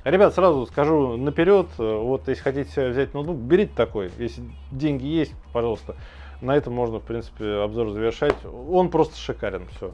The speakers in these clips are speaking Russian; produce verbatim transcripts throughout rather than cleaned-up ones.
Ребят, сразу скажу наперед, вот если хотите взять ноутбук, берите такой. Если деньги есть, пожалуйста. На этом можно, в принципе, обзор завершать. Он просто шикарен, все.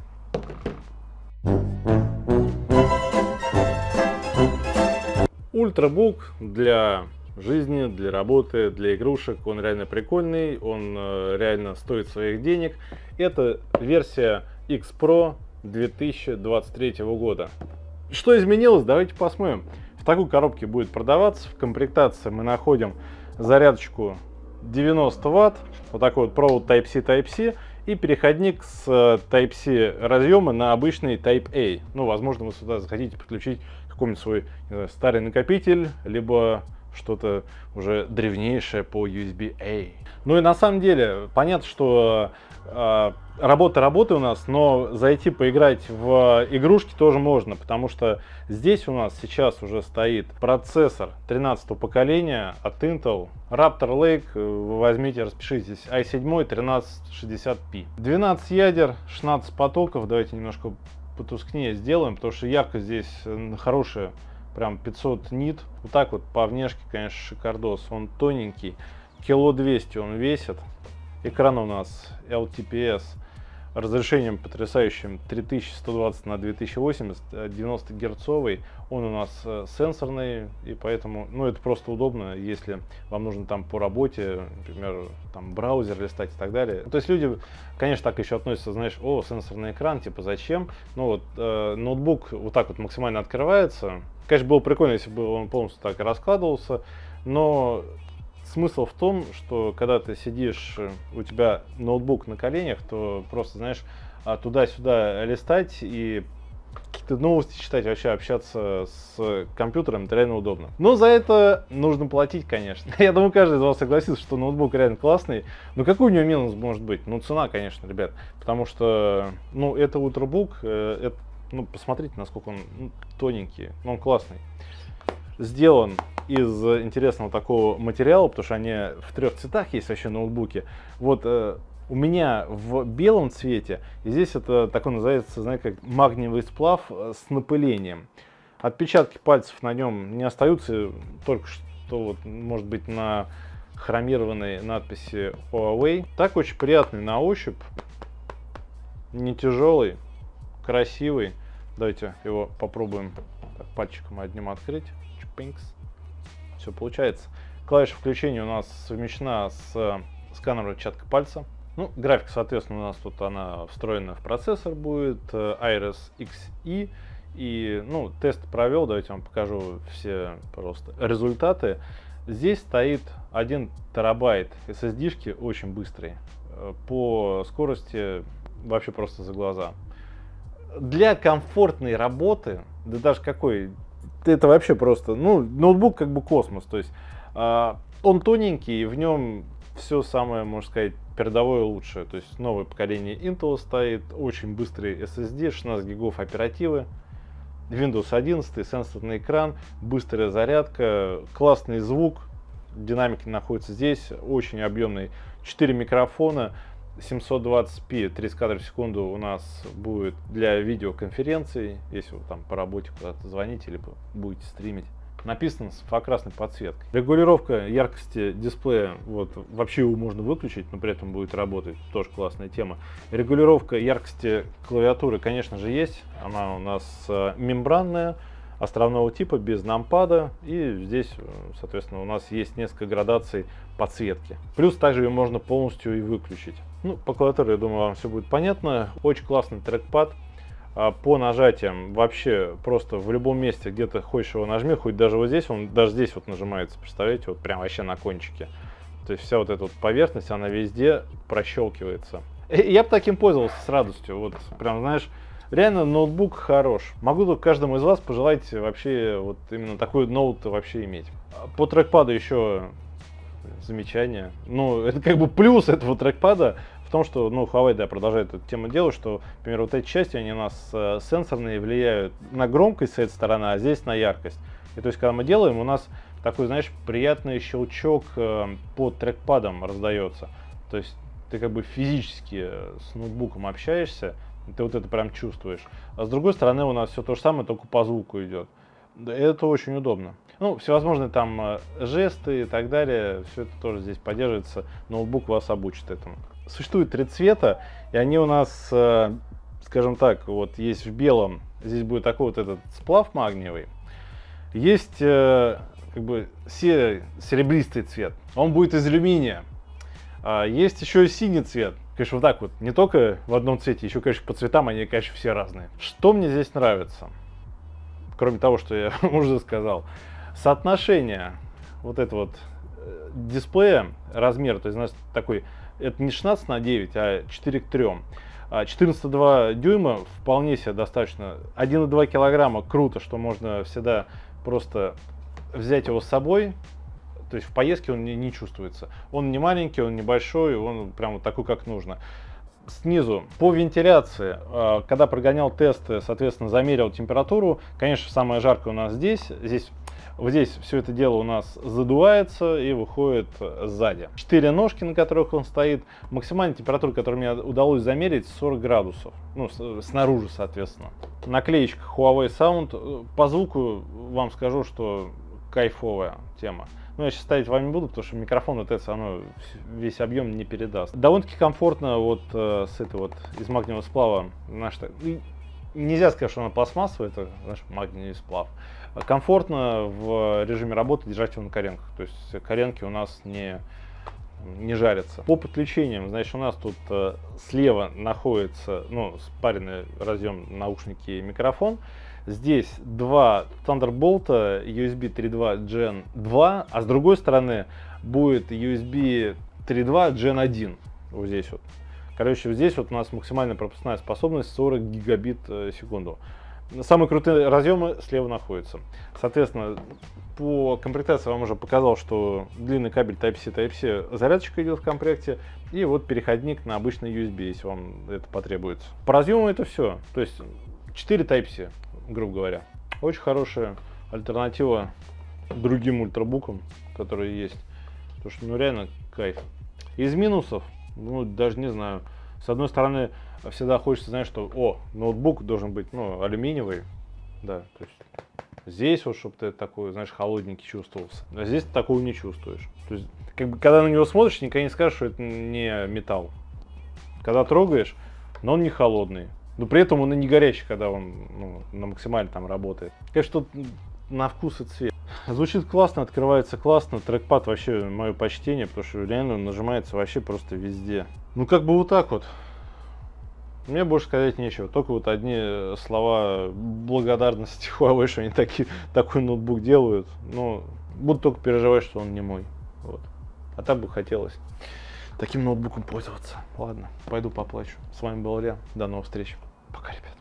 Ультрабук для жизни, для работы, для игрушек. Он реально прикольный, он э, реально стоит своих денег. Это версия X Pro две тысячи двадцать третьего года. Что изменилось? Давайте посмотрим. В такой коробке будет продаваться. В комплектации мы находим зарядочку девяносто ватт, вот такой вот провод Type-C Type-C и переходник с Type-C разъема на обычный Type-A. Ну, возможно, вы сюда захотите подключить какой-нибудь свой знаю, старый накопитель, либо что-то уже древнейшее по ю эс би-A. Ну и на самом деле, понятно, что э, работа работы у нас, но зайти поиграть в игрушки тоже можно, потому что здесь у нас сейчас уже стоит процессор тринадцатого поколения от Intel, Raptor Lake, вы возьмите, распишитесь, ай семь тринадцать шестьдесят пи. двенадцать ядер, шестнадцать потоков, давайте немножко потускнее сделаем, потому что яркость здесь хорошая. Прям пятьсот нит. Вот так вот по внешке, конечно, шикардос. Он тоненький. Кило двести он весит. Экран у нас эл ти пи эс. Разрешением потрясающим три тысячи сто двадцать на две тысячи восемьдесят. девяносто герцовый. Он у нас сенсорный. И поэтому, ну, это просто удобно, если вам нужно там по работе, например, там браузер листать и так далее. То есть люди, конечно, так еще относятся, знаешь, о, сенсорный экран, типа зачем? Ну вот, э, ноутбук вот так вот максимально открывается. Конечно, было прикольно, если бы он полностью так и раскладывался, но смысл в том, что когда ты сидишь, у тебя ноутбук на коленях, то просто, знаешь, туда-сюда листать и какие-то новости читать, вообще общаться с компьютером, это реально удобно. Но за это нужно платить, конечно. Я думаю, каждый из вас согласится, что ноутбук реально классный. Но какой у него минус может быть? Ну, цена, конечно, ребят. Потому что, ну, это ультрабук, это, ну, посмотрите, насколько он ну, тоненький, но он классный. Сделан из интересного такого материала, потому что они в трех цветах есть вообще ноутбуки. Вот э, у меня в белом цвете, и здесь это такой называется, знаете, как магниевый сплав с напылением. Отпечатки пальцев на нем не остаются, только что вот, может быть, на хромированной надписи Huawei. Так очень приятный на ощупь, не тяжелый, красивый. Давайте его попробуем так, пальчиком одним открыть. Чпинкс. Все получается. Клавиша включения у нас совмещена с сканером отпечатка пальца. Ну, графика, соответственно, у нас тут она встроена в процессор будет, Iris икс и. И, ну, тест провел, давайте вам покажу все просто результаты. Здесь стоит один терабайт эс эс ди-шки, очень быстрый, по скорости вообще просто за глаза. Для комфортной работы, да даже какой, это вообще просто, ну, ноутбук как бы космос, то есть э, он тоненький, и в нем все самое, можно сказать, передовое лучшее, то есть новое поколение Intel стоит, очень быстрый эс эс ди, шестнадцать гигов оперативы, Windows одиннадцать, сенсорный экран, быстрая зарядка, классный звук, динамики находятся здесь, очень объемный, четыре микрофона, семьсот двадцать пи, тридцать кадров в секунду у нас будет для видеоконференций, если вы там по работе куда-то звоните, либо будете стримить. Написано с инфракрасной подсветкой. Регулировка яркости дисплея, вот вообще его можно выключить, но при этом будет работать, тоже классная тема. Регулировка яркости клавиатуры, конечно же, есть, она у нас мембранная, островного типа, без нампада, и здесь, соответственно, у нас есть несколько градаций подсветки. Плюс также ее можно полностью и выключить. Ну, по клавиатуре, я думаю, вам все будет понятно. Очень классный трекпад. По нажатиям вообще просто в любом месте, где ты хочешь его нажми, хоть даже вот здесь, он даже здесь вот нажимается, представляете, вот прям вообще на кончике. То есть вся вот эта вот поверхность, она везде прощелкивается. И я бы таким пользовался с радостью, вот прям, знаешь, реально ноутбук хорош. Могу только каждому из вас пожелать вообще вот именно такой ноут вообще иметь. По трекпаду еще замечание. Ну, это как бы плюс этого трекпада в том, что, ну, Huawei, да, продолжает эту тему делать, что, например, вот эти части, они у нас э, сенсорные, влияют на громкость с этой стороны, а здесь на яркость. И то есть, когда мы делаем, у нас такой, знаешь, приятный щелчок э, под трекпадом раздается. То есть, ты как бы физически с ноутбуком общаешься, ты вот это прям чувствуешь. А с другой стороны, у нас все то же самое, только по звуку идет. Да, это очень удобно. Ну, всевозможные там э, жесты и так далее, все это тоже здесь поддерживается. Ноутбук вас обучит этому. Существует три цвета, и они у нас, э, скажем так, вот есть в белом, здесь будет такой вот этот сплав магниевый. Есть э, как бы серый, серебристый цвет, он будет из алюминия. А есть еще и синий цвет. Конечно, вот так вот, не только в одном цвете, еще, конечно, по цветам они, конечно, все разные. Что мне здесь нравится? Кроме того, что я уже сказал. Соотношение вот этого вот дисплея, размер, то есть у нас такой, это не шестнадцать на девять, а четыре к трем. четырнадцать целых два дюйма вполне себе достаточно. один и два килограмма круто, что можно всегда просто взять его с собой. То есть в поездке он не, не чувствуется. Он не маленький, он небольшой, он прям вот такой, как нужно. Снизу по вентиляции, когда прогонял тесты, соответственно, замерил температуру. Конечно, самое жаркое у нас здесь. Здесь, вот здесь все это дело у нас задувается и выходит сзади. Четыре ножки, на которых он стоит. Максимальная температура, которую мне удалось замерить, сорок градусов. Ну, снаружи, соответственно. Наклеечка Huawei Sound. По звуку вам скажу, что кайфовая тема. Ну, я сейчас ставить вам не буду, потому что микрофон вот это оно весь объем не передаст. Довольно-таки комфортно вот э, с этой вот из магниевого сплава. Наш, нельзя сказать, что она пластмассовая, это наш магниевый сплав. Комфортно в режиме работы держать его на коленках. То есть коленки у нас не, не жарятся. По подключениям, значит, у нас тут э, слева находится, ну, спаренный разъем наушники и микрофон. Здесь два Thunderbolt ю эс би три точка два джен два, а с другой стороны будет ю эс би три точка два джен один. Вот здесь вот. Короче, здесь вот у нас максимальная пропускная способность сорок гигабит в секунду. Самые крутые разъемы слева находятся. Соответственно, по комплектации я вам уже показал, что длинный кабель Type-C, Type-C зарядочка идет в комплекте. И вот переходник на обычный ю эс би, если вам это потребуется. По разъему это все. То есть четыре Type-C. Грубо говоря. Очень хорошая альтернатива другим ультрабукам, которые есть. Потому что, ну, реально кайф. Из минусов, ну, даже не знаю. С одной стороны, всегда хочется знать, что, о, ноутбук должен быть, ну, алюминиевый. Да, то есть здесь вот, чтобы ты такой, знаешь, холодненький чувствовался. А здесь ты такого не чувствуешь. То есть, как бы, когда на него смотришь, никогда не скажешь, что это не металл. Когда трогаешь, но он не холодный. Но при этом он и не горячий, когда он, ну, на максимально там работает. Конечно, тут на вкус и цвет. Звучит классно, открывается классно. Трекпад вообще мое почтение, потому что реально он нажимается вообще просто везде. Ну, как бы вот так вот. Мне больше сказать нечего. Только вот одни слова благодарности Huawei, что они таки, такой ноутбук делают. Но буду только переживать, что он не мой. Вот. А так бы хотелось таким ноутбуком пользоваться. Ладно, пойду поплачу. С вами был Илья. До новых встреч. Пока, ребят.